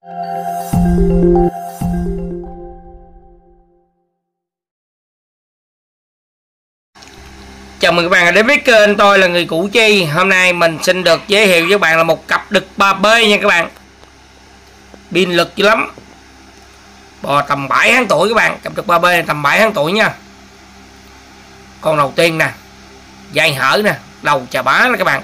Chào mừng các bạn đến với kênh tôi là người Củ Chi. Hôm nay mình xin được giới thiệu với các bạn là một cặp đực 3B nha các bạn. Pin lực dữ lắm. Bò tầm 7 tháng tuổi các bạn. Cặp đực 3B này tầm 7 tháng tuổi nha. Con đầu tiên nè, dây hở nè, đầu chà bá nè các bạn.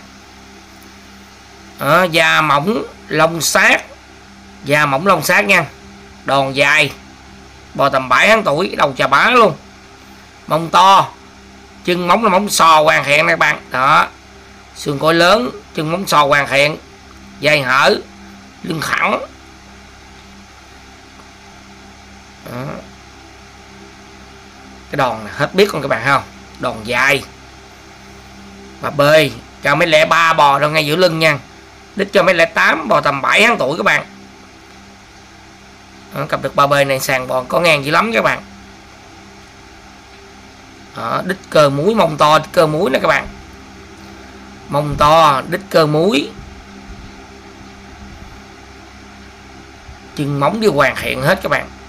Da mỏng lông sát. Da mỏng lông sát nha. Đòn dài. Bò tầm 7 tháng tuổi, đầu chà bá luôn. Mông to. Chân móng là móng sò hoàn thiện nè các bạn. Đó. Xương cối lớn, chân móng sò hoàn thiện. Dây hở, lưng thẳng. Đó. Cái đòn này hết biết con các bạn không? Đòn dài. Và B, cao 1m03 bò đâu ngay giữa lưng nha. Đích cho 1m08, bò tầm 7 tháng tuổi các bạn. Đó, cặp đực 3B này sàn bò có ngang dữ lắm các bạn. Đó, đít cơ múi, mông to, đít cơ múi nè các bạn. Mông to, đít cơ múi. Chân móng đều hoàn thiện hết các bạn.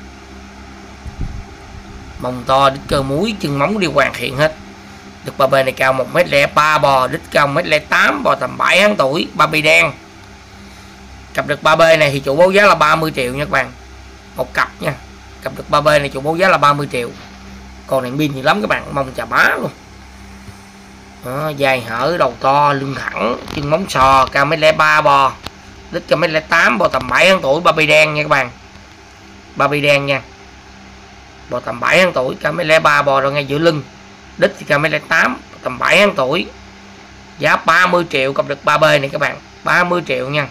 Mông to, đít cơ múi, chân móng đều hoàn thiện hết. Đực 3B này cao 1m03 bò, đít cao 1m08, bò tầm 7 tháng tuổi, 3B đen. Cặp đực 3B này thì chủ báo giá là 30 triệu nha các bạn. Một cặp nha. Cặp đực 3B này chủ báo giá là 30 triệu. Con này pin nhiều lắm các bạn, mông chà bá luôn. Đó, dài hở, đầu to, lưng thẳng, chân móng sò, cao 1m03 bò, đít cao 1m08, bò tầm 7 tháng tuổi, 3B đen nha các bạn. 3B đen nha. Bò tầm 7 tháng tuổi, cao 1m03 bò rồi ngay giữa lưng. Đít thì cao 1m08, tầm 7 tháng tuổi. Giá 30 triệu cặp đực 3B này các bạn, 30 triệu nha.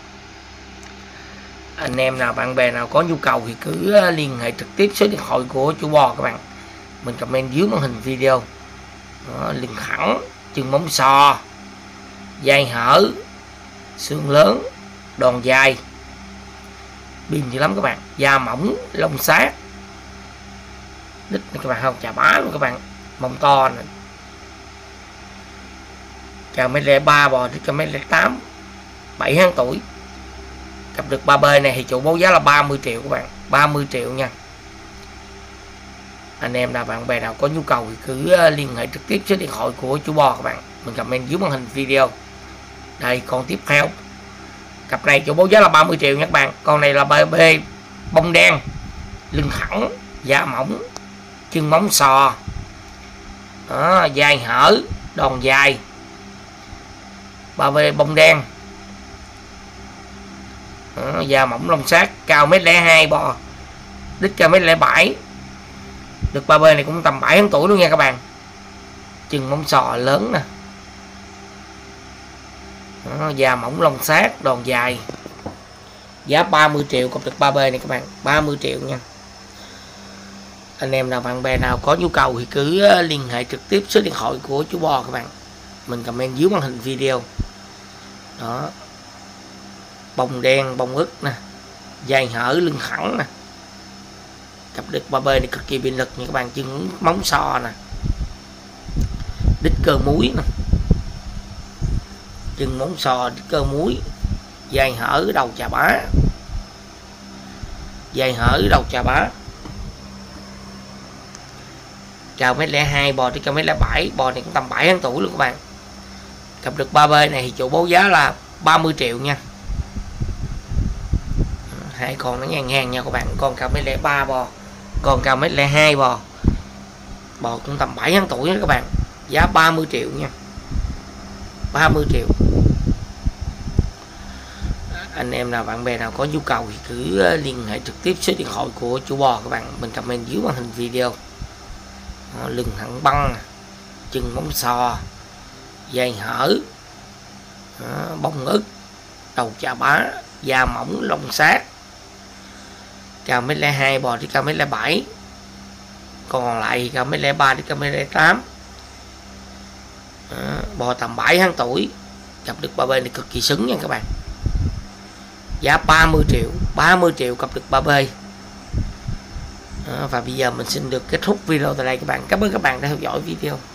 Anh em nào bạn bè nào có nhu cầu thì cứ liên hệ trực tiếp số điện thoại của chủ bò các bạn. Mình comment dưới màn hình video. Đó, lưng thẳng, chân móng sò, dây hở, xương lớn, đòn dài, pin dữ lắm các bạn. Da mỏng, lông sát, đít này các bạn không, chà bá luôn các bạn. Mông to nè, cao 1m03 bò, đít cao 1m08, 7 tháng tuổi. Cặp đực 3B này thì chủ báo giá là 30 triệu các bạn, 30 triệu nha. Anh em nào bạn bè nào có nhu cầu thì cứ liên hệ trực tiếp số điện thoại của chủ bò các bạn. Mình comment dưới màn hình video. Đây con tiếp theo. Cặp này chủ báo giá là 30 triệu nha các bạn. Con này là 3B bông đen, lưng thẳng, da mỏng, chân móng sò. Đó, dài hở, đòn dài. 3B bông đen. Đó, da mỏng lông sát, cao 1m02 bò, đít cao 1m07. Đực 3B này cũng tầm 7 tháng tuổi luôn nha các bạn. Chân móng sò lớn nè. Đó, da mỏng lông sát, đòn dài. Giá 30 triệu cặp đực 3B này các bạn, 30 triệu nha. Anh em nào bạn bè nào có nhu cầu thì cứ liên hệ trực tiếp số điện thoại của chú bò các bạn. Mình comment dưới màn hình video. Đó. Bông đen, bông ức nè. Dài hở, lưng thẳng nè. Cặp đực 3B này cực kỳ pin lực nha các bạn. Chân móng sò nè, đít cơ múi nè, chân móng sò, đít cơ múi, dài hở, đầu chà bá, dài hở, đầu chà bá, cao 1m02 bò tới cao 1m07, bò này cũng tầm 7 tháng tuổi luôn các bạn. Cặp đực 3B này thì chủ báo giá là 30 triệu nha. Hai con nó ngang ngang nha các bạn. Con cao 1m03 bò, còn cao 1m02 bò. Bò cũng tầm 7 tháng tuổi đó các bạn. Giá 30 triệu nha. 30 triệu. Anh em nào bạn bè nào có nhu cầu thì cứ liên hệ trực tiếp số điện thoại của chủ bò các bạn. Mình comment dưới màn hình video. Đó, lưng thẳng băng, chân móng sò, dây hở, đó, bông ức, đầu chà bá, da mỏng lông sát, cao 1m02 bò tới cao 1m07, còn lại thì cao 1m03 đến cao 1m08. Bò tầm 7 tháng tuổi. Cặp đực 3B này cực kỳ xứng nha các bạn. Giá 30 triệu, 30 triệu cặp đực 3B. Và bây giờ mình xin được kết thúc video tại đây các bạn. Cảm ơn các bạn đã theo dõi video.